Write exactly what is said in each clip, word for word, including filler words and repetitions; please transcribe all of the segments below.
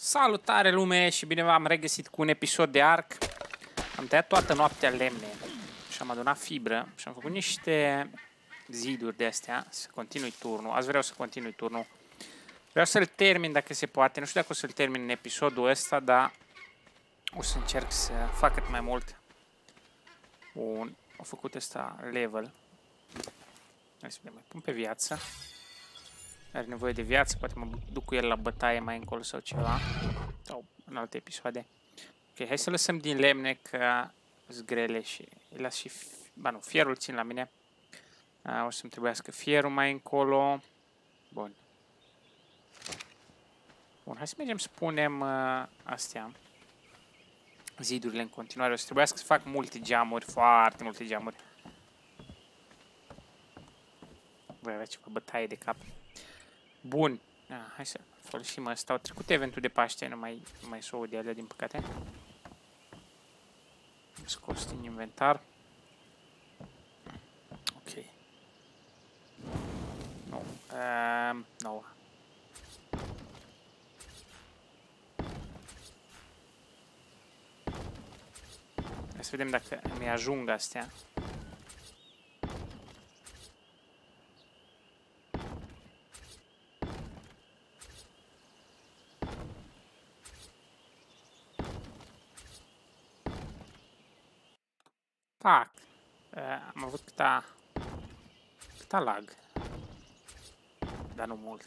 Salutare lume și bine v-am regăsit cu un episod de Ark. Am tăiat toată noaptea lemne și am adunat fibră și am făcut niște ziduri de astea să continui turnul. Azi vreau să continui turnul. Vreau să-l termin dacă se poate. Nu știu dacă o să-l termin în episodul ăsta, dar o să încerc să fac cât mai mult. Bun, am făcut ăsta level. Hai să vedem, mai pun pe viață. Are nevoie de viață, poate mă duc cu el la bătaie mai încolo sau ceva. Sau în alte episoade. Ok, hai să lăsăm din lemne că sunt grele și îi las și... Ba nu, fierul țin la mine. A, o să-mi trebuiască fierul mai încolo. Bun. Bun, hai să mergem să punem uh, astea. Zidurile în continuare. O să trebuiască să fac multe geamuri, foarte multe geamuri. Voi avea ceva bătaie de cap. Bun. Ah, hai să folosim ăsta. Au trecut eventul de Paște, nu mai, nu mai s-o de alea, din păcate. Am scos din inventar. Ok. Nu. Um, nouă. Hai să vedem dacă mi ajung astea. Fac. Uh, am avut câta... câta lag. Dar nu mult.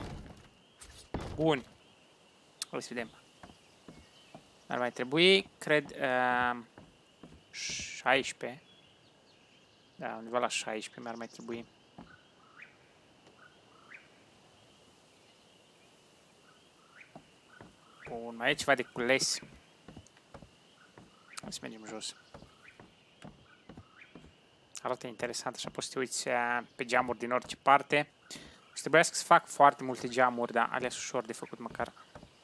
Bun. O să vedem. Ar mai trebui, cred, uh, șaisprezece. Da, undeva la șaisprezece mi-ar mai trebui. Bun, mai e ceva de cules. Hai să mergem jos. Arată interesant, așa poți să te uiți pe geamuri din orice parte. Și trebuiască să fac foarte multe geamuri, dar alea sunt ușor de făcut măcar.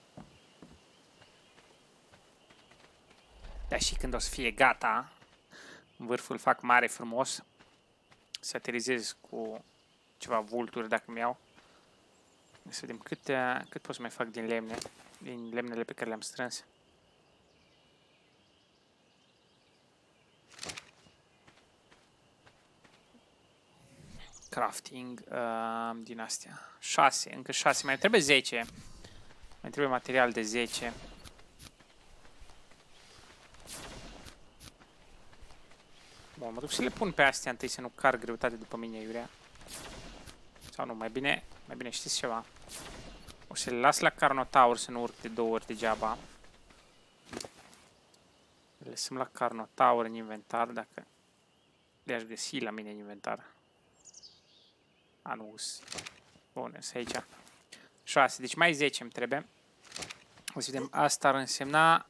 Dar și când o să fie gata, în vârful îl fac mare, frumos. Să aterizez cu ceva vulturi dacă mi-au. Să vedem cât, cât pot să mai fac din lemne, din lemnele pe care le-am strâns. Crafting uh, din astea. șase, încă șase. Mai trebuie zece. Mai trebuie material de zece. Bun, mă duc să le pun pe astea întâi să nu car greutate după mine, iurea. Sau nu, mai bine, mai bine știți ceva. O să le las la Carnotaur să nu urc de două ori degeaba. Le lăsăm la Carnotaur în inventar dacă le-aș găsi la mine în inventar. Anus. Bun, sunt aici. șase, deci mai zece îmi trebuie. O să vedem, asta ar însemna...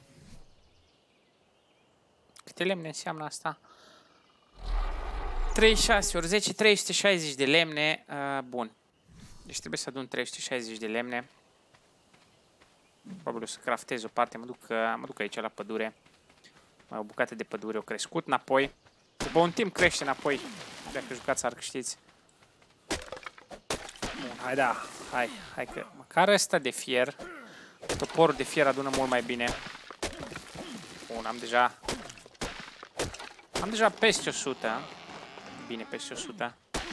Câte lemne înseamnă asta? treizeci și șase ori zece, trei sute șaizeci de lemne. Uh, bun. Deci trebuie să adun trei sute șaizeci de lemne. Probabil o să craftez o parte. Mă duc, uh, mă duc aici la pădure. Mai o bucată de pădure. O crescut înapoi. După un timp crește înapoi. Dacă jucați Ark știți. Bun, hai da. Hai, hai că măcar ăsta de fier. Toporul de fier adună mult mai bine. Bun, am deja... Am deja peste o sută. Bine, peste o sută.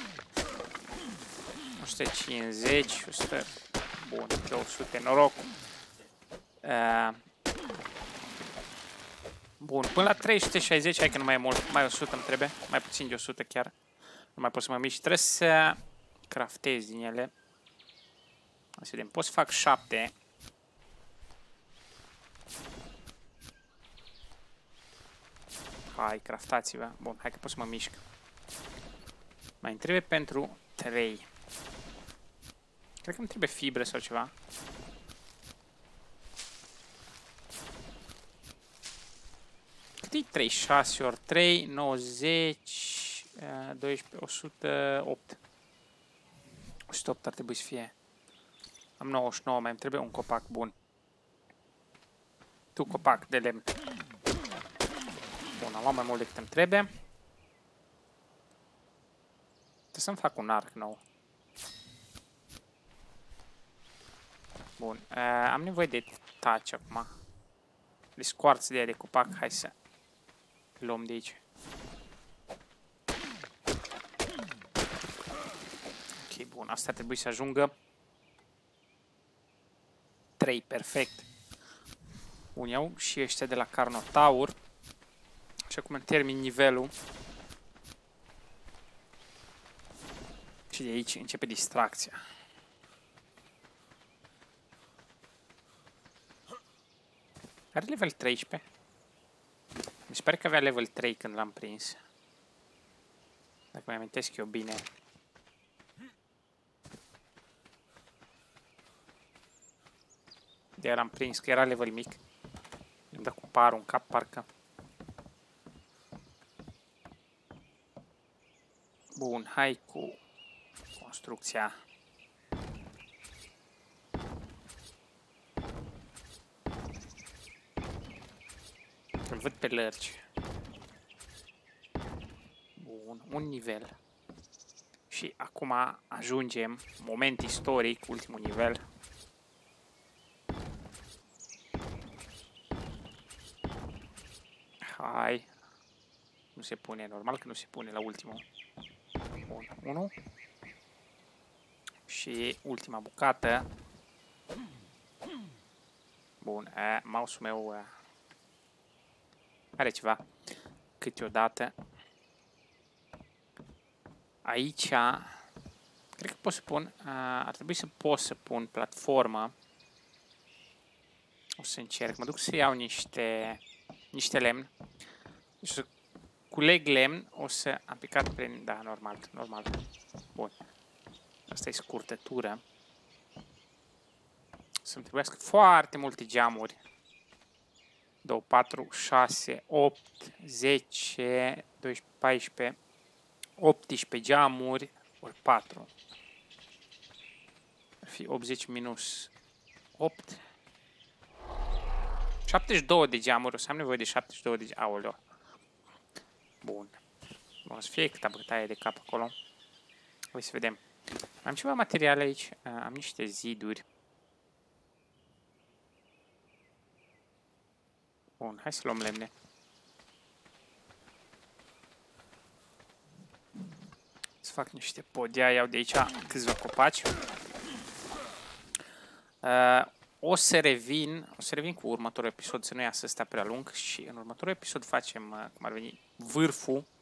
o sută cincizeci, o sută... Bun, două sute, noroc. Uh... Bun, până la trei sute șaizeci, hai că nu mai e mult, mai o sută îmi trebuie, mai puțin de o sută chiar. Nu mai pot să mă mișc, trebuie să craftez din ele. Să vedem, pot să fac șapte. Hai, craftați-vă. Bun, hai că pot să mă mișc. Mai îmi trebuie pentru trei. Cred că îmi trebuie fibră sau ceva. Cât e trei? șase ori trei, nouăzeci, doisprezece, o sută opt. o sută opt ar trebui să fie. Am nouăzeci și nouă, mai îmi trebuie un copac bun. Tu copac de lemn. Bun, am luat mai mult decât îmi trebuie. Trebuie să-mi fac un arc nou. Bun. Uh, am nevoie de taci acum. De scoarță de aia de copac. Hai să luăm de aici. Ok, bun. Asta trebuie să ajungă. trei, perfect. Bun, iau și ăștia de la Carnotaur. Și acum termin nivelul. Și de aici începe distracția. Are level treisprezece. Mi se pare că avea level trei când l-am prins. Dacă mi amintesc eu bine. De l-am prins, că era level mic. Îmi dă cu parul în cap, parcă. Bun, hai cu construcția. Îl văd pe lărgi. Bun, un nivel. Și acum ajungem, moment istoric, ultimul nivel. Hai. Nu se pune, normal că nu se pune la ultimul. Bun, unu. Și ultima bucată. Bun, e, mouse-ul meu e, are ceva câteodată. Aici cred că pot să pun, ar trebui să pot să pun platformă. O să încerc, mă duc să iau niște niște lemn. O să culeg lemn, o să am picat prin, da, normal, normal. Bun. Asta e scurtătură. Să-mi trebuiască foarte multe geamuri. doi, patru, șase, opt, zece, doisprezece, paisprezece, optsprezece geamuri ori patru. Ar fi optzeci minus opt. șaptezeci și două de geamuri. O să am nevoie de șaptezeci și două de geamuri. Aoleo. Bun. O să fie câta bătaie de cap acolo. Hai să vedem. Am ceva materiale aici. Am niște ziduri. Bun, hai să luăm lemne. Să fac niște podea, iau de aici câțiva copaci. Uh, o să revin, o să revin cu următorul episod, să nu iasă ăsta prea lung și în următorul episod facem, uh, cum ar veni, vârful